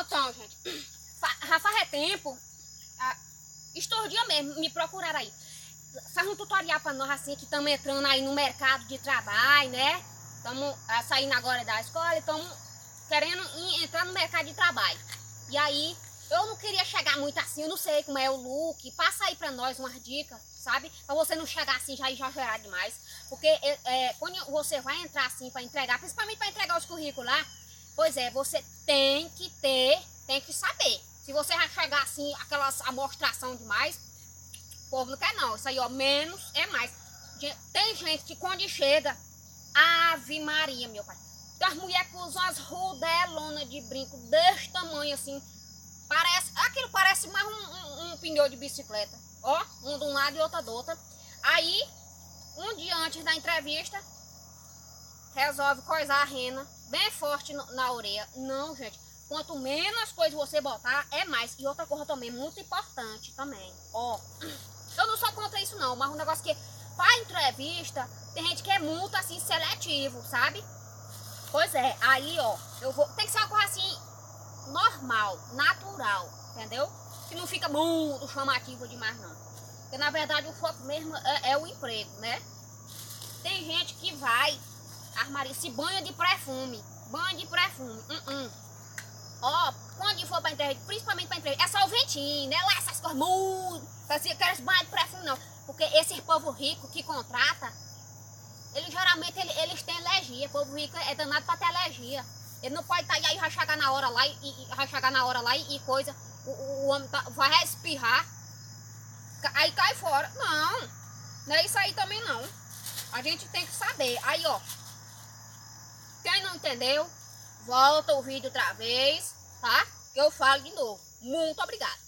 Então, gente, já faz tempo, estou dias mesmo, me procuraram aí. Faz um tutorial pra nós assim, que estamos entrando aí no mercado de trabalho, né? Estamos saindo agora da escola e estamos querendo entrar no mercado de trabalho. E aí, eu não queria chegar muito assim, eu não sei como é o look. Passa aí pra nós umas dicas, sabe? Pra você não chegar assim já exagerar demais. Porque quando você vai entrar assim pra entregar, principalmente pra entregar os currículos lá, pois é, você tem que saber. Se você vai chegar assim, aquelas amostração demais, o povo não quer não. Isso aí, ó, menos é mais. Tem gente que quando chega, Ave Maria, meu pai. Tem as mulheres que usam as rodelonas de brinco desse tamanho assim. Aquilo parece mais um pneu de bicicleta. Ó, um de um lado e outro do outro. Aí, um dia antes da entrevista, resolve coisar a rena bem forte na orelha. Não, gente. Quanto menos coisas você botar, é mais. E outra coisa também, muito importante também. Ó, eu não sou contra isso não, mas um negócio que, pra entrevista, tem gente que é muito assim, seletivo, sabe? Pois é, aí ó, tem que ser uma coisa assim, normal, natural, entendeu? Que não fica muito chamativo demais não. Porque na verdade o foco mesmo é o emprego, né? Tem gente que vai, armaria, se banha de perfume. Ó, quando for pra entrevista, principalmente pra entrevista, é só o ventinho, né? Lá essas coisas muito, assim, aqueles banhos de perfume não. Porque esse povo rico que contrata, geralmente eles têm alergia. O povo rico é danado pra ter alergia. Ele não pode estar aí, vai chegar na hora lá e coisa, o homem vai espirrar, aí cai fora. Não, não é isso aí também não. A gente tem que saber. Aí ó, quem não entendeu, volta o vídeo outra vez, tá? Que eu falo de novo. Muito obrigada.